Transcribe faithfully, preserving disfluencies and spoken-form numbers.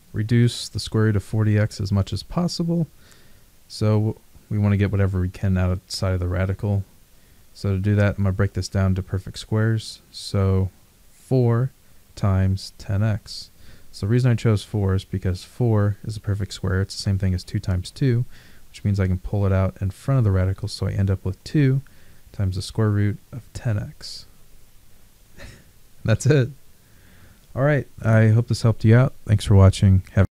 reduce the square root of forty x as much as possible. So we want to get whatever we can outside of the radical. So to do that, I'm going to break this down to perfect squares. So four times ten x. So the reason I chose four is because four is a perfect square. It's the same thing as two times two, which means I can pull it out in front of the radical, so I end up with two times the square root of ten x. That's it. All right, I hope this helped you out. Thanks for watching. Have